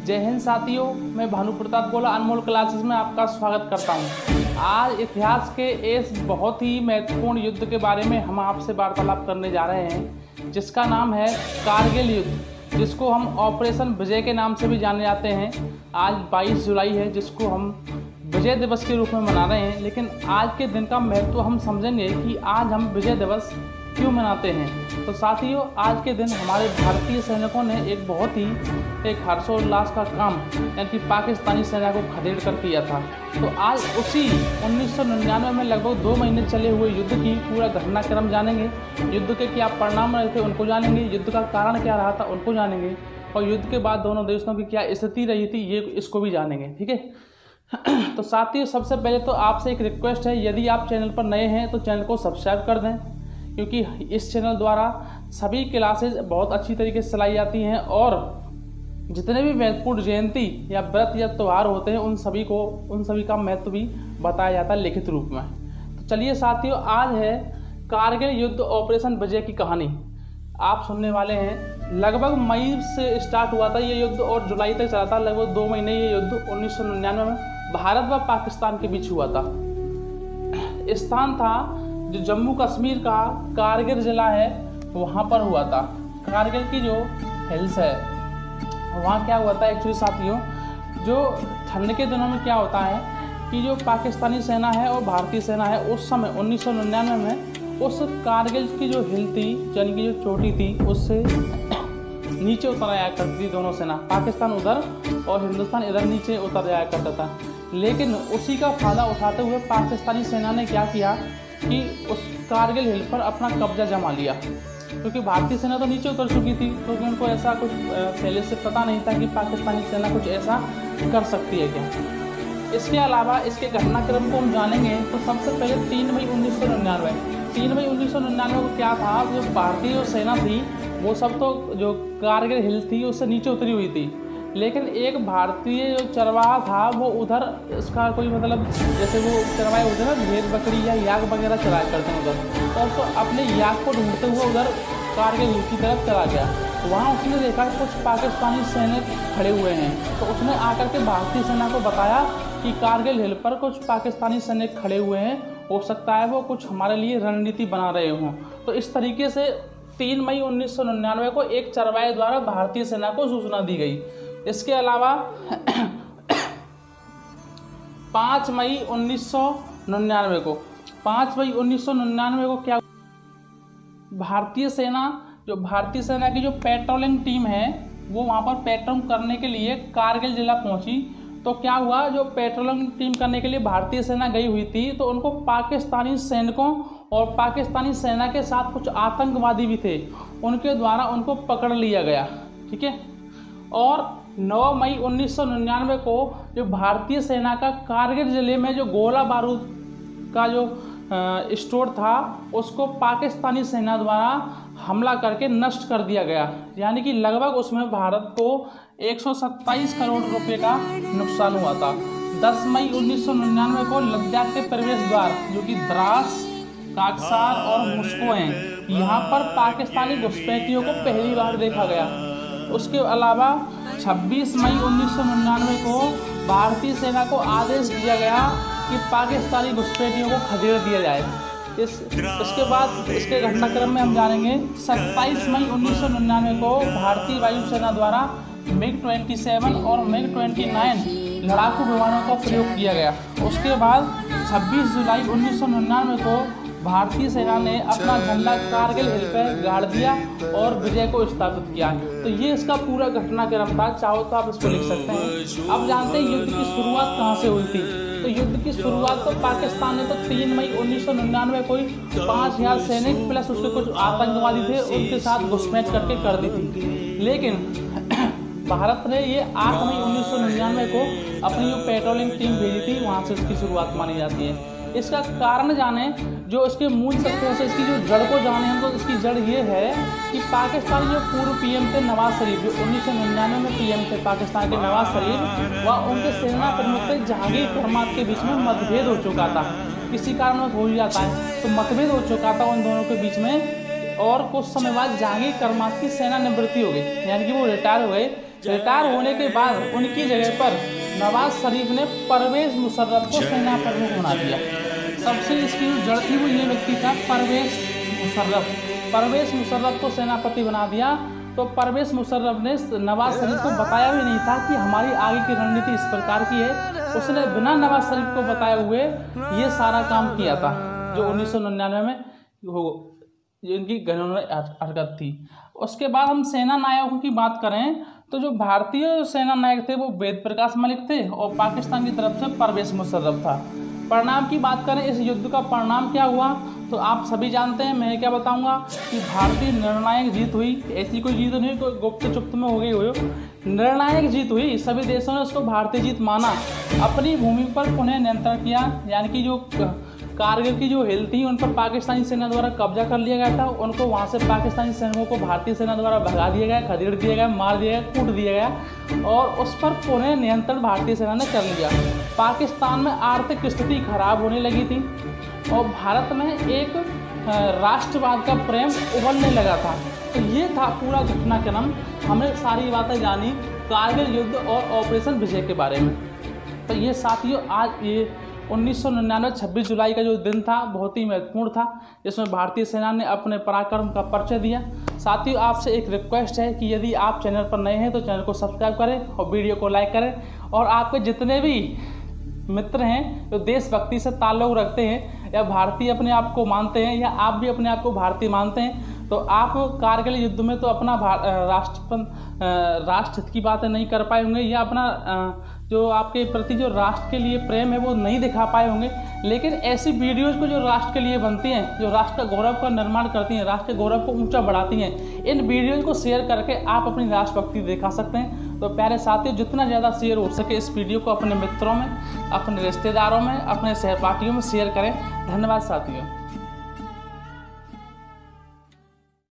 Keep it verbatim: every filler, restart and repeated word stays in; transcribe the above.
जय हिंद साथियों, मैं भानु प्रताप गोला अनमोल क्लासेस में आपका स्वागत करता हूं। आज इतिहास के इस बहुत ही महत्वपूर्ण युद्ध के बारे में हम आपसे वार्तालाप करने जा रहे हैं, जिसका नाम है कारगिल युद्ध, जिसको हम ऑपरेशन विजय के नाम से भी जाने जाते हैं। आज बाईस जुलाई है, जिसको हम विजय दिवस के रूप में मना रहे हैं। लेकिन आज के दिन का महत्व हम समझेंगे कि आज हम विजय दिवस क्यों मनाते हैं। तो साथियों, आज के दिन हमारे भारतीय सैनिकों ने एक बहुत ही एक हर्षोल्लास का काम यानी कि पाकिस्तानी सेना को खदेड़ कर किया था। तो आज उसी उन्नीस सौ निन्यानवे में लगभग दो महीने चले हुए युद्ध की पूरा घटनाक्रम जानेंगे। युद्ध के क्या परिणाम रहे थे उनको जानेंगे, युद्ध का कारण क्या रहा था उनको जानेंगे, और युद्ध के बाद दोनों देशों की क्या स्थिति रही थी ये इसको भी जानेंगे। ठीक है, तो साथियों, सबसे पहले तो आपसे एक रिक्वेस्ट है, यदि आप चैनल पर नए हैं तो चैनल को सब्सक्राइब कर दें, क्योंकि इस चैनल द्वारा सभी क्लासेज बहुत अच्छी तरीके से चलाई जाती हैं और जितने भी महत्वपूर्ण जयंती या व्रत या त्यौहार होते हैं उन सभी को उन सभी का महत्व भी बताया जाता है लिखित रूप में। तो चलिए साथियों, आज है कारगिल युद्ध ऑपरेशन विजय की कहानी। आप सुनने वाले हैं, लगभग मई से स्टार्ट हुआ था ये युद्ध और जुलाई तक चला था। लगभग दो महीने ये युद्ध उन्नीस सौ निन्यानवे में भारत व पाकिस्तान के बीच हुआ था। स्थान था जो जम्मू कश्मीर का कारगिल जिला है, वहाँ पर हुआ था। कारगिल की जो हिल्स है वहाँ क्या हुआ था एक्चुअली साथियों, जो ठंड के दिनों में क्या होता है कि जो पाकिस्तानी सेना है और भारतीय सेना है उस समय उन्नीस सौ निन्यानवे में उस कारगिल की जो हिल थी यानी कि जो चोटी थी उससे नीचे उतर आया करती थी दोनों सेना। पाकिस्तान उधर और हिंदुस्तान इधर नीचे उतर जाया करता था। लेकिन उसी का फायदा उठाते हुए पाकिस्तानी सेना ने क्या किया कि उस कारगिल हिल पर अपना कब्जा जमा लिया, क्योंकि भारतीय सेना तो नीचे उतर चुकी थी, क्योंकि तो उनको ऐसा कुछ पहले से पता नहीं था कि पाकिस्तानी सेना कुछ ऐसा कर सकती है क्या। इसके अलावा इसके घटनाक्रम को हम जानेंगे तो सबसे पहले तीन मई उन्नीस सौ निन्यानवे तीन मई उन्नीस सौ निन्यानवे को क्या था, जो भारतीय जो सेना थी वो सब तो जो कारगिल हिल थी उससे नीचे उतरी हुई थी, लेकिन एक भारतीय जो चरवाहा था वो उधर इसका कोई मतलब जैसे वो चरवाहे होते हैं ना, भेड़ बकरी या याक वगैरह चलाया करते हैं उधर, तो उसको अपने याक को ढूंढते हुए उधर कारगिल हिल की तरफ चला गया। तो वहाँ उसने देखा कुछ पाकिस्तानी सैनिक खड़े हुए हैं, तो उसने आकर के भारतीय सेना को बताया कि कारगिल हिल पर कुछ पाकिस्तानी सैनिक खड़े हुए हैं, हो सकता है वो कुछ हमारे लिए रणनीति बना रहे हों। तो इस तरीके से तीन मई उन्नीस सौ निन्यानवे को एक चरवाहे द्वारा भारतीय सेना को सूचना दी गई। इसके अलावा पाँच मई उन्नीस सौ निन्यानवे को पाँच मई उन्नीस सौ निन्यानवे को क्या भारतीय सेना जो भारतीय सेना की जो पेट्रोलिंग टीम है वो वहाँ पर पेट्रोल करने के लिए कारगिल जिला पहुँची। तो क्या हुआ, जो पेट्रोलिंग टीम करने के लिए भारतीय सेना गई हुई थी तो उनको पाकिस्तानी सैनिकों और पाकिस्तानी सेना के साथ कुछ आतंकवादी भी थे, उनके द्वारा उनको पकड़ लिया गया। ठीक है, और नौ मई उन्नीस सौ निन्यानवे को जो भारतीय सेना का कारगिल जिले में जो गोला बारूद का जो स्टोर था उसको पाकिस्तानी सेना द्वारा हमला करके नष्ट कर दिया गया, यानी कि लगभग उसमें भारत को एक सौ सत्ताईस करोड़ रुपए का नुकसान हुआ था। दस मई उन्नीस सौ निन्यानवे को लद्दाख के प्रवेश द्वार जो कि द्रास, काकसार और मुस्को हैं, यहाँ पर पाकिस्तानी घुसपैठियों को पहली बार देखा गया। उसके अलावा छब्बीस मई उन्नीस सौ निन्यानवे को भारतीय सेना को आदेश दिया गया कि पाकिस्तानी घुसपैठियों को खदेड़ दिया जाए। इस इसके बाद इसके घटनाक्रम में हम जानेंगे सत्ताईस मई उन्नीस सौ निन्यानवे को भारतीय वायुसेना द्वारा मिग सत्ताईस और मिग उनतीस लड़ाकू विमानों का प्रयोग किया गया। उसके बाद छब्बीस जुलाई उन्नीस सौ निन्यानवे को भारतीय सेना ने अपना झंडा कारगिल हिल पर गाड़ दिया और विजय को स्थापित किया। तो ये इसका पूरा घटनाक्रम था, चाहो तो आप इसको लिख सकते हैं। अब जानते हैं युद्ध की शुरुआत कहाँ से हुई थी। तो युद्ध की शुरुआत तो पाकिस्तान ने तो तीन मई उन्नीस सौ निन्यानवे को पाँच हजार सैनिक प्लस उसके कुछ आतंकवादी थे उनके साथ घुसपैठ करके कर दी थी। लेकिन भारत ने ये आठ मई उन्नीस सौ निन्यानवे को अपनी जो पेट्रोलिंग टीम भेजी थी वहाँ से इसकी शुरुआत मानी जाती है। इसका कारण जाने, जो इसके मूल तत्वों से इसकी जो जड़ को जाने हम तो इसकी जड़ ये है कि पाकिस्तानी जो पूर्व पीएम थे नवाज शरीफ, जो उन्नीस सौ निन्यानवे में पीएम थे पाकिस्तान के नवाज शरीफ, व उनके सेना प्रमुख थे जहांगीर करमात के बीच में मतभेद हो चुका था। किसी कारणवश हो ही जाता है, तो मतभेद हो चुका था उन दोनों के बीच में और कुछ समय बाद जहांगीर करमात की सेना निवृत्ति हो गई, यानी कि वो रिटायर हो गए। रिटायर होने के बाद उनकी जगह पर नवाज शरीफ ने परवेज मुशर्रफ को सेना प्रमुख बना दिया। सबसे इसकी जो जड़ थी वो ये व्यक्ति था परवेज मुशर्रफ। परवेज मुशर्रफ को सेनापति बना दिया। तो परवेज मुशर्रफ ने नवाज शरीफ को बताया भी नहीं था कि हमारी आगे की रणनीति इस प्रकार की है। उसने बिना नवाज शरीफ को बताए हुए ये सारा काम किया था जो उन्नीस सौ निन्यानवे में हो इनकी घिनौनी हरकत थी। उसके बाद हम सेना नायकों की बात करें तो जो भारतीय सेना नायक थे वो वेद प्रकाश मलिक थे और पाकिस्तान की तरफ से परवेज मुशर्रफ था। परिणाम की बात करें, इस युद्ध का परिणाम क्या हुआ तो आप सभी जानते हैं। मैं क्या बताऊंगा कि भारतीय निर्णायक जीत हुई। ऐसी कोई जीत नहीं कोई गुप्त चुप्त में हो गई हो, निर्णायक जीत हुई। सभी देशों ने उसको भारतीय जीत माना। अपनी भूमि पर पुनः नियंत्रण किया, यानी कि जो कारगिल की जो हिल थी उन पर पाकिस्तानी सेना द्वारा कब्जा कर लिया गया था। उनको वहाँ से पाकिस्तानी सैनिकों को भारतीय सेना द्वारा भगा दिया गया, खदेड़ दिया गया, मार दिया गया, कूट दिया गया और उस पर पुनः नियंत्रण भारतीय सेना ने कर लिया। पाकिस्तान में आर्थिक स्थिति खराब होने लगी थी और भारत में एक राष्ट्रवाद का प्रेम उभरने लगा था। तो ये था पूरा घटनाक्रम। हमने सारी बातें जानी कारगिल युद्ध और ऑपरेशन विजय के बारे में। तो ये साथियों आज ये उन्नीस सौ निन्यानवे छब्बीस जुलाई का जो दिन था बहुत ही महत्वपूर्ण था, जिसमें भारतीय सेना ने अपने पराक्रम का परिचय दिया। साथियों आपसे एक रिक्वेस्ट है कि यदि आप चैनल पर नए हैं तो चैनल को सब्सक्राइब करें और वीडियो को लाइक करें। और आपके जितने भी मित्र हैं जो देशभक्ति से ताल्लुक़ रखते हैं या भारतीय अपने आप को मानते हैं या आप भी अपने आप को भारतीय मानते हैं तो आप कारगिल युद्ध में तो अपना राष्ट्र राष्ट्र हित की बातें नहीं कर पाए होंगे या अपना जो आपके प्रति जो राष्ट्र के लिए प्रेम है वो नहीं दिखा पाए होंगे। लेकिन ऐसी वीडियोज़ को जो राष्ट्र के लिए बनती हैं, जो राष्ट्र का गौरव का निर्माण करती हैं, राष्ट्र के गौरव को ऊंचा बढ़ाती हैं, इन वीडियोज़ को शेयर करके आप अपनी राष्ट्रभक्ति दिखा सकते हैं। तो प्यारे साथियों जितना ज़्यादा शेयर हो सके इस वीडियो को अपने मित्रों में, अपने रिश्तेदारों में, अपने सहपाठियों में शेयर करें। धन्यवाद साथियों।